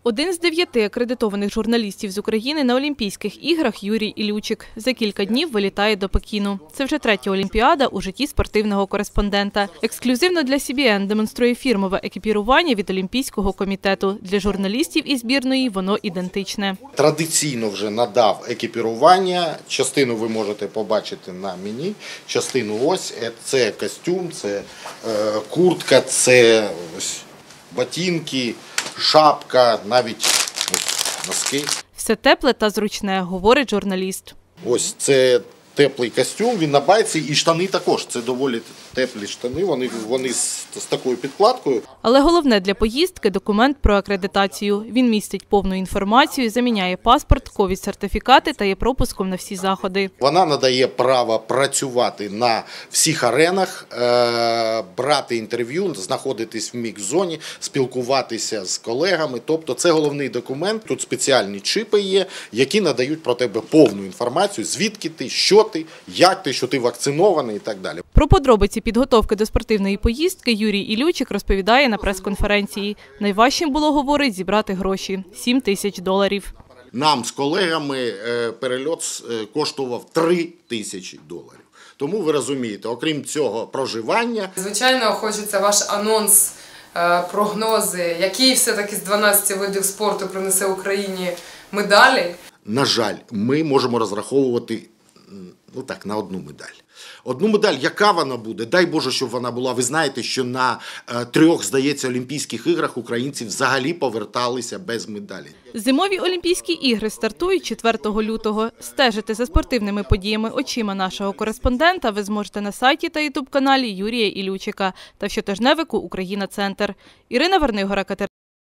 Один з 9 акредитованих журналістів з України на Олімпійських іграх Юрій Іллючик за кілька днів вилітає до Пекіну. Це вже третя Олімпіада у житті спортивного кореспондента. Ексклюзивно для CBN демонструє фірмове екіпірування від Олімпійського комітету. Для журналістів і збірної воно ідентичне. Традиційно вже надав екіпірування. Частину ви можете побачити на мені, частину ось. Це костюм, це куртка, це ось ботинки, шапка, навіть носки. Все тепле та зручне, говорить журналіст. Ось це теплий костюм, він на байці, і штани також. Це доволі теплі штани, вони з такою підкладкою. Але головне для поїздки – документ про акредитацію. Він містить повну інформацію, заміняє паспорт, ковід-сертифікати та є пропуском на всі заходи. Вона надає право працювати на всіх аренах, брати інтерв'ю, знаходитись в мікс-зоні, спілкуватися з колегами. Тобто це головний документ. Тут спеціальні чіпи є, які надають про тебе повну інформацію, звідки ти, що ти, як ти, що ти вакцинований і так далі. Про подробиці підготовки до спортивної поїздки Юрій Іллючик розповідає на прес-конференції. Найважчим було, говорить, зібрати гроші – $7 тисяч. Нам з колегами перельот коштував $3 тисячі. Тому ви розумієте, окрім цього проживання. Звичайно, хочеться ваш анонс, прогнози, який все-таки з 12 видів спорту принесе Україні медалі. На жаль, ми можемо розраховувати на одну медаль. Одну медаль, яка вона буде, дай Боже, щоб вона була. Ви знаєте, що на 3, здається, Олімпійських іграх українці взагалі поверталися без медалі. Зимові Олімпійські ігри стартують 4 лютого. Стежити за спортивними подіями очима нашого кореспондента ви зможете на сайті та ютуб-каналі Юрія Іллючика та в щотижневику «Україна-Центр». Ірина Вернигора,